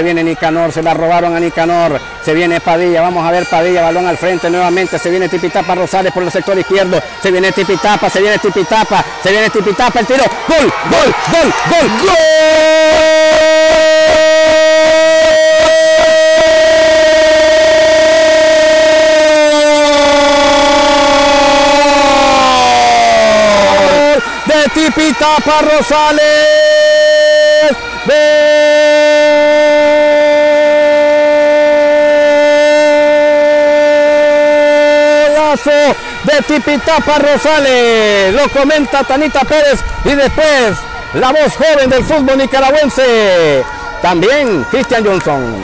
Se viene Nicanor, se la robaron a Nicanor. Se viene Padilla, vamos a ver Padilla, balón al frente nuevamente. Se viene Tipitapa Rosales por el sector izquierdo. Se viene Tipitapa, se viene Tipitapa, se viene Tipitapa, el tiro. ¡Gol! ¡Gol! ¡Gol! ¡Gol! ¡Gol! De Tipitapa Rosales. Golazo de Tipitapa Rosales. Lo comenta Tanita Pérez y después la voz joven del fútbol nicaragüense. También Cristian Johnson.